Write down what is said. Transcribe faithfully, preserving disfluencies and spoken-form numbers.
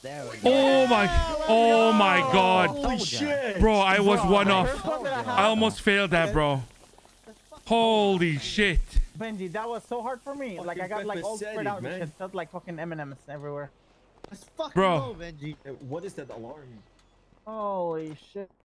There we go. Oh my, oh my God. Holy shit. Bro, I was Bro, one the off. first one that I had- I almost failed that, bro. Holy shit. Benji, that was so hard for me. Like I got like all spread out and shit. Felt like fucking M and M's everywhere. Let's fucking Bro. go, Benji. What is that alarm? Holy shit.